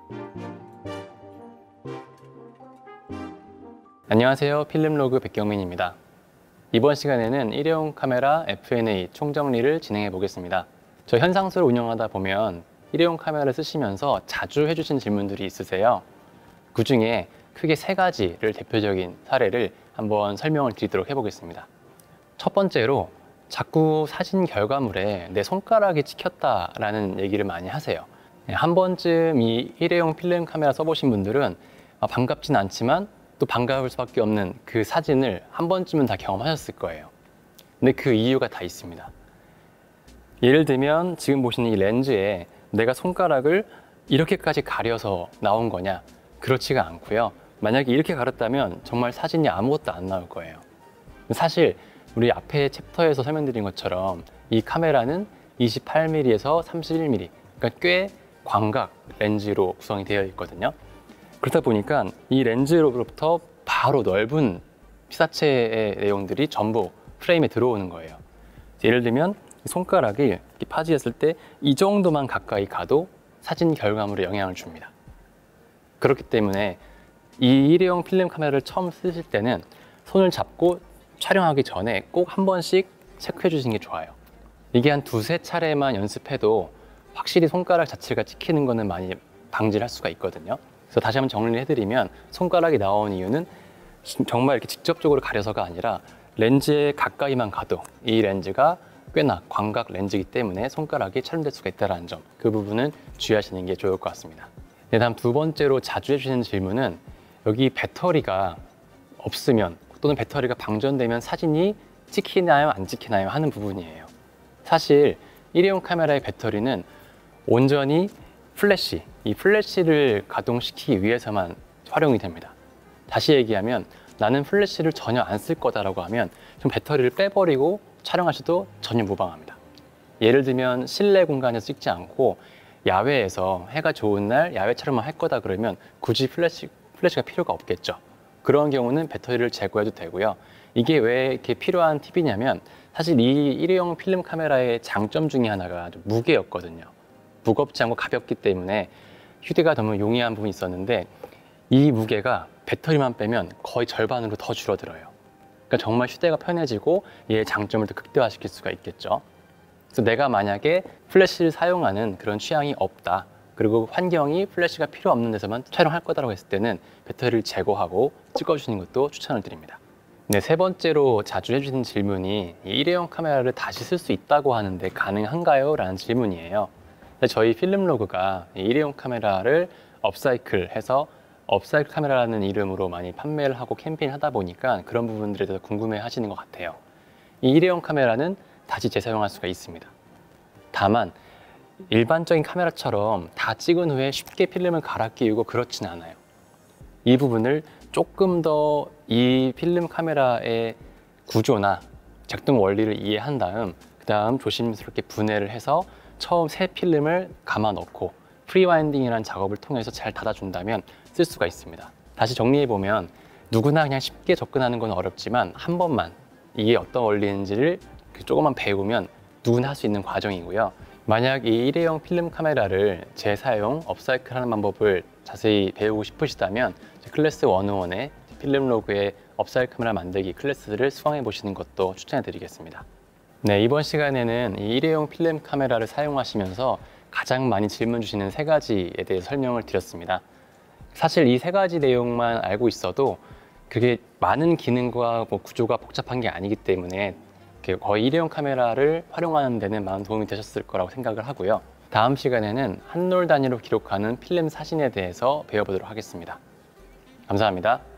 안녕하세요. 필름로그 백경민입니다. 이번 시간에는 일회용 카메라 F&A 총정리를 진행해 보겠습니다. 저 현상소를 운영하다 보면 일회용 카메라를 쓰시면서 자주 해주신 질문들이 있으세요. 그 중에 크게 세 가지를 대표적인 사례를 한번 설명을 드리도록 해보겠습니다. 첫 번째로 자꾸 사진 결과물에 내 손가락이 찍혔다라는 얘기를 많이 하세요. 한 번쯤 이 일회용 필름 카메라 써보신 분들은 반갑진 않지만 또 반가울 수밖에 없는 그 사진을 한 번쯤은 다 경험하셨을 거예요. 근데 그 이유가 다 있습니다. 예를 들면 지금 보시는 이 렌즈에 내가 손가락을 이렇게까지 가려서 나온 거냐? 그렇지가 않고요. 만약에 이렇게 가렸다면 정말 사진이 아무것도 안 나올 거예요. 사실 우리 앞에 챕터에서 설명드린 것처럼 이 카메라는 28mm에서 31mm, 그러니까 꽤 광각 렌즈로 구성이 되어 있거든요. 그러다 보니까 이 렌즈로부터 바로 넓은 피사체의 내용들이 전부 프레임에 들어오는 거예요. 예를 들면 손가락이 이렇게 파지했을 때 이 정도만 가까이 가도 사진 결과물에 영향을 줍니다. 그렇기 때문에 이 일회용 필름 카메라를 처음 쓰실 때는 손을 잡고 촬영하기 전에 꼭 한 번씩 체크해 주시는 게 좋아요. 이게 한 두세 차례만 연습해도 확실히 손가락 자체가 찍히는 거는 많이 방지를 할 수가 있거든요. 그래서 다시 한번 정리를 해드리면 손가락이 나온 이유는 정말 이렇게 직접적으로 가려서가 아니라 렌즈에 가까이만 가도 이 렌즈가 꽤나 광각 렌즈이기 때문에 손가락이 촬영될 수가 있다는 점, 그 부분은 주의하시는 게 좋을 것 같습니다. 네, 다음 두 번째로 자주 해주시는 질문은 여기 배터리가 없으면 또는 배터리가 방전되면 사진이 찍히나요 안 찍히나요 하는 부분이에요. 사실 일회용 카메라의 배터리는 온전히 플래시, 이 플래시를 가동시키기 위해서만 활용이 됩니다. 다시 얘기하면 나는 플래시를 전혀 안 쓸 거다라고 하면 좀 배터리를 빼버리고 촬영하셔도 전혀 무방합니다. 예를 들면 실내 공간에서 찍지 않고 야외에서 해가 좋은 날 야외 촬영만 할 거다 그러면 굳이 플래시가 필요가 없겠죠. 그런 경우는 배터리를 제거해도 되고요. 이게 왜 이렇게 필요한 팁이냐면 사실 이 일회용 필름 카메라의 장점 중에 하나가 좀 무게였거든요. 무겁지 않고 가볍기 때문에 휴대가 너무 용이한 부분이 있었는데 이 무게가 배터리만 빼면 거의 절반으로 더 줄어들어요. 그러니까 정말 휴대가 편해지고 얘의 장점을 더 극대화시킬 수가 있겠죠. 그래서 내가 만약에 플래시를 사용하는 그런 취향이 없다, 그리고 환경이 플래시가 필요 없는 데서만 촬영할 거다라고 했을 때는 배터리를 제거하고 찍어주시는 것도 추천을 드립니다. 네, 세 번째로 자주 해주시는 질문이 일회용 카메라를 다시 쓸 수 있다고 하는데 가능한가요? 라는 질문이에요. 저희 필름로그가 일회용 카메라를 업사이클해서 업사이클 카메라라는 이름으로 많이 판매를 하고 캠페인을 하다 보니까 그런 부분들에 대해서 궁금해 하시는 것 같아요. 이 일회용 카메라는 다시 재사용할 수가 있습니다. 다만 일반적인 카메라처럼 다 찍은 후에 쉽게 필름을 갈아 끼우고 그렇진 않아요. 이 부분을 조금 더 이 필름 카메라의 구조나 작동 원리를 이해한 다음 조심스럽게 분해를 해서 처음 새 필름을 감아 넣고 프리와인딩이라는 작업을 통해서 잘 닫아준다면 쓸 수가 있습니다. 다시 정리해보면 누구나 그냥 쉽게 접근하는 건 어렵지만 한 번만 이게 어떤 원리인지를 조금만 배우면 누구나 할 수 있는 과정이고요. 만약 이 일회용 필름 카메라를 재사용, 업사이클하는 방법을 자세히 배우고 싶으시다면 클래스 101의 필름로그의 업사이클 카메라 만들기 클래스를 수강해 보시는 것도 추천해 드리겠습니다. 네, 이번 시간에는 이 일회용 필름 카메라를 사용하시면서 가장 많이 질문 주시는 세 가지에 대해서 설명을 드렸습니다. 사실 이 세 가지 내용만 알고 있어도 그게 많은 기능과 구조가 복잡한 게 아니기 때문에 거의 일회용 카메라를 활용하는 데는 많은 도움이 되셨을 거라고 생각을 하고요. 다음 시간에는 한 롤 단위로 기록하는 필름 사진에 대해서 배워보도록 하겠습니다. 감사합니다.